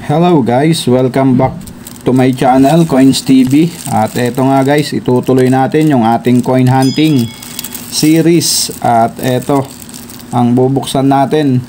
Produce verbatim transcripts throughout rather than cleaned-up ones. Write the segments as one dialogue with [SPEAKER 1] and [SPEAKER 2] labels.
[SPEAKER 1] Hello guys, welcome back to my channel Coins T V. At eto nga guys, itutuloy natin yung ating coin hunting series. At eto ang bubuksan natin,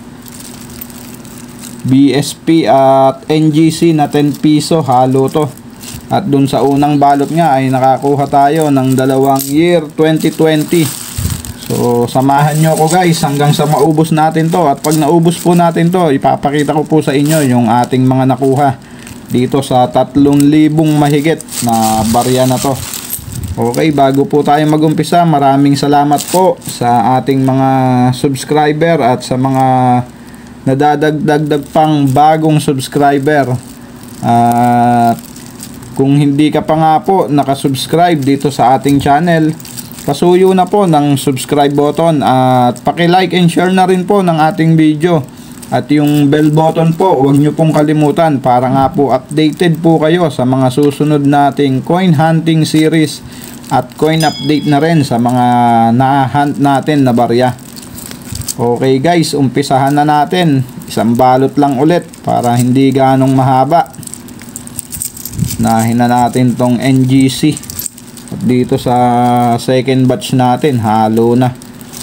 [SPEAKER 1] B S P at N G C na ten piso, halo to. At dun sa unang balot nga ay nakakuha tayo ng dalawang year twenty twenty. So samahan nyo ako guys hanggang sa maubos natin to. At pag naubos po natin to, ipapakita ko po sa inyo yung ating mga nakuha dito sa tatlong libong mahigit na barya na to. Okay, bago po tayo magumpisa, maraming salamat po sa ating mga subscriber at sa mga nadadagdag pang bagong subscriber. At uh, kung hindi ka pa nga po nakasubscribe dito sa ating channel, pasuyo na po ng subscribe button at paki-like and share na rin po ng ating video. At yung bell button po, huwag nyo pong kalimutan para nga po updated po kayo sa mga susunod nating coin hunting series at coin update na rin sa mga na-hunt natin na barya. Okay guys, umpisahan na natin. Isang balot lang ulit para hindi ganong mahaba. Nahin na natin tong N G C. At dito sa second batch natin, halo na.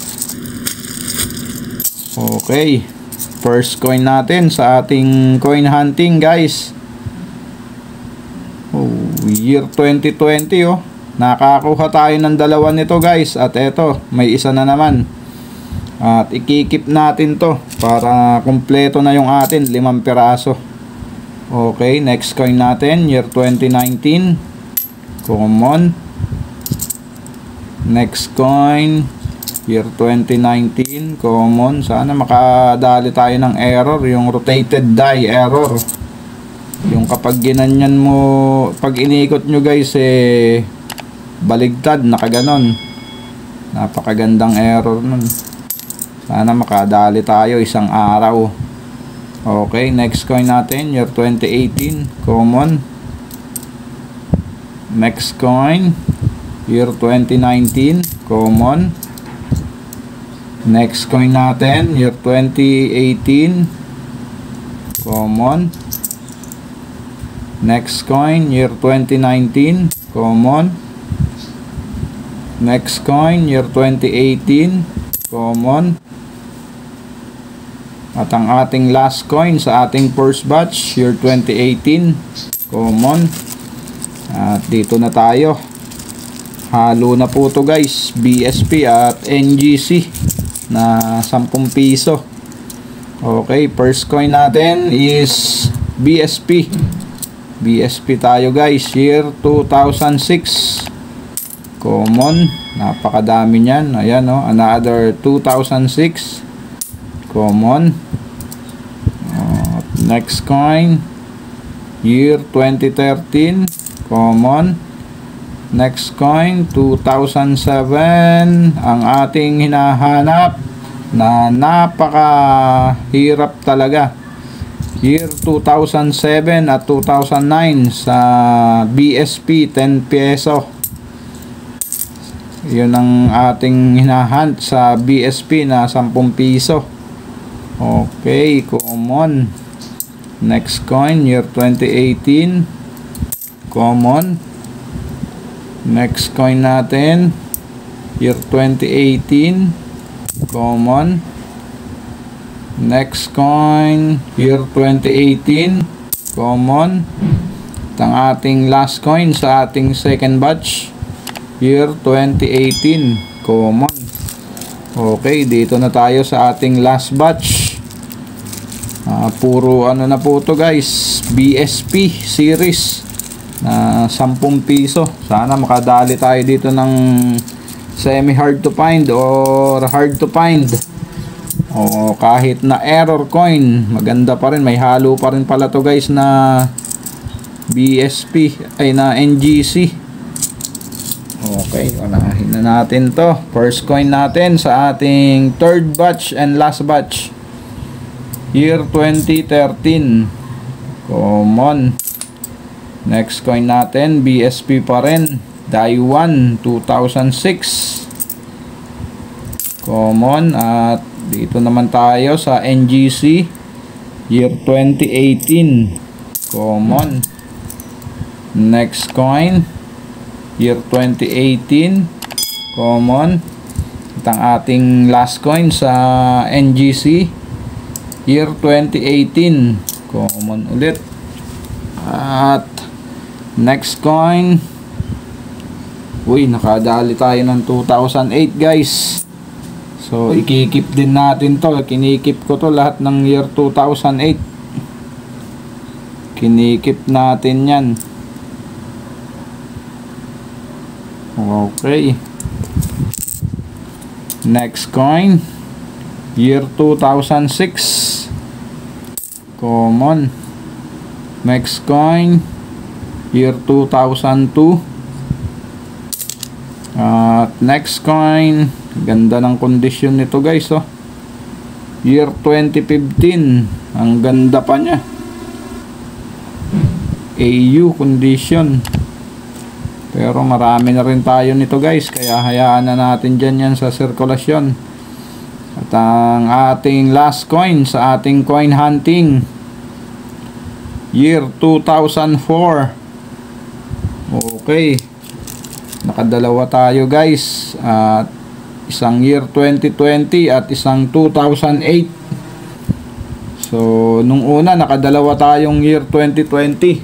[SPEAKER 1] Okay, first coin natin sa ating coin hunting guys. Oh, year twenty twenty oh. Nakakuha tayo ng dalawa nito guys. At eto, may isa na naman. At ikikip natin to para kumpleto na yung atin, limang piraso. Okay, next coin natin, year twenty nineteen. Common. Next coin, year twenty nineteen, common. Sana makadali tayo ng error, yung rotated die error. Yung kapag ginanyan mo, pag inikot nyo guys, eh, baligtad, nakaganon. Napakagandang error nun. Sana makadali tayo isang araw. Okay, next coin natin, year twenty eighteen, common. Next coin, year twenty nineteen, common. Next coin natin, year twenty eighteen, common. Next coin, year twenty nineteen, common. Next coin, year twenty eighteen, common. At ang ating last coin sa ating first batch, year twenty eighteen, common. At dito na tayo. Halo na po to guys, B S P at N G C na ten piso. Okay, first coin natin is B S P. B S P tayo guys, year two thousand six, common. Napakadami niyan. Ayan oh, another two thousand six, common. Uh, next coin, year twenty thirteen, common. Next coin, two thousand seven, ang ating hinahanap na napakahirap talaga. Year two thousand seven at two thousand nine sa B S P, ten peso. Yun ang ating hinahunt sa B S P na ten piso. Okay, common. Next coin, year twenty eighteen, common. Next coin natin, year twenty eighteen, common. Next coin, year twenty eighteen, common. At ang ating last coin sa ating second batch, year twenty eighteen, common. Okay, dito na tayo sa ating last batch. Uh, puro ano na po to guys, B S P series na ten piso. Sana makadali tayo dito ng semi hard to find or hard to find, o kahit na error coin, maganda pa rin. May halo pa rin pala to guys na B S P ay na N G C. Okay, unahin na natin to. First coin natin sa ating third batch and last batch, year twenty thirteen, common. Next coin natin, B S P pa rin, Daiwan two thousand six, common. At dito naman tayo sa N G C, year twenty eighteen, common. Next coin, year twenty eighteen, common. At ang ating last coin sa N G C, year twenty eighteen, common ulit. At next coin, uy, nakadali tayo ng two thousand eight guys. So ikikip din natin to. Kinikip ko to lahat ng year two thousand eight. Kinikip natin yan. Okay. Next coin, year two thousand six, common. Next coin, year two thousand two. At next coin, ganda ng kondisyon nito guys, oh. Year twenty fifteen, ang ganda pa niya. A U condition. Pero marami na rin tayo nito guys, kaya hayaan na natin dyan yan sa sirkulasyon. At ang ating last coin sa ating coin hunting, year two thousand four. Okay, nakadalawa tayo guys, at isang year twenty twenty at isang two thousand eight. So nung una nakadalawa tayong year twenty twenty,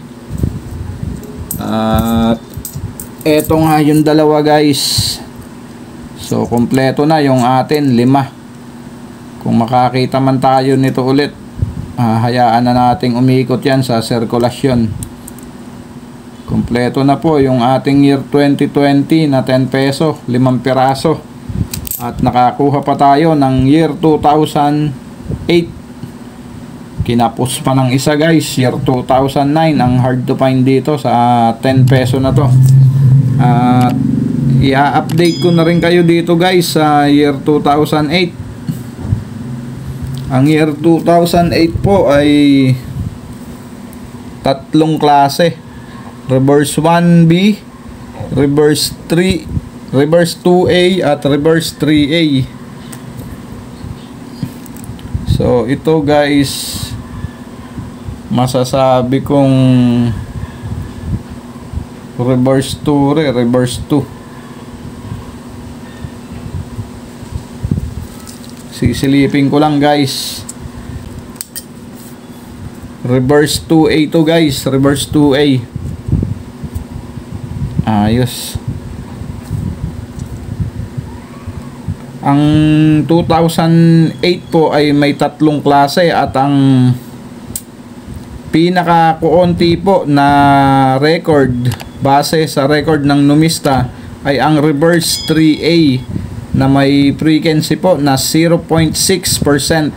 [SPEAKER 1] at eto nga yung dalawa guys. So kompleto na yung atin, lima. Kung makakita man tayo nito ulit, ah, hayaan na nating umikot yan sa sirkulasyon. Kompleto na po yung ating year twenty twenty na ten peso, limang piraso. At nakakuha pa tayo ng year two thousand eight. Kinapos pa ng isa guys, year two thousand nine. Ang hard to find dito sa ten peso na to. At i-update ko na rin kayo dito guys sa year two thousand eight. Ang year two thousand eight po ay tatlong klase: reverse one B, reverse three, reverse two A at reverse three A. So ito guys, masasabi kong reverse two, re, reverse two. Sisilipin ko lang guys. Reverse two A to guys, reverse two A. Ayos. Ang two thousand eight po ay may tatlong klase, at ang pinaka kuonti po na record base sa record ng numista ay ang reverse three A na may frequency po na zero point six percent.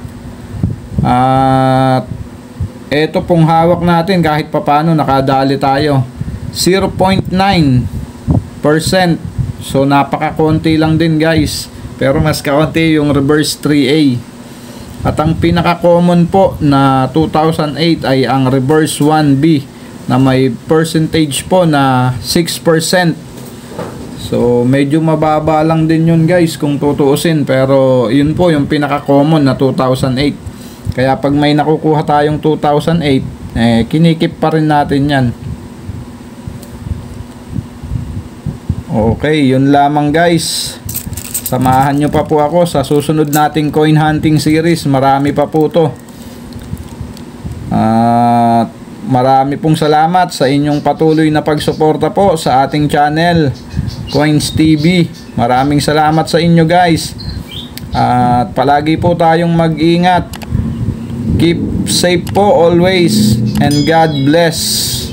[SPEAKER 1] At eto pong hawak natin, kahit papano nakadali tayo, zero point nine percent. So napaka-konti lang din guys, pero mas kaunti yung reverse three A. At ang pinaka-common po na two thousand eight ay ang reverse one B na may percentage po na six percent. So medyo mababa lang din yun guys kung tutuusin, pero yun po yung pinaka-common na two thousand eight. Kaya pag may nakukuha tayong two thousand eight, eh, kinikip pa rin natin yan. Okay, yun lamang guys. Samahan nyo pa po ako sa susunod nating coin hunting series. Marami pa po to. At uh, marami pong salamat sa inyong patuloy na pagsuporta po sa ating channel, Coins T V. Maraming salamat sa inyo guys. At uh, palagi po tayong mag-ingat. Keep safe po always, and God bless.